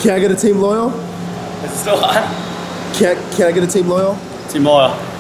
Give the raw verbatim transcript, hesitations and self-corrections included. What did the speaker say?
Can I get a team loyal? Is it still on? Can, can I get a team loyal? Team Loyal.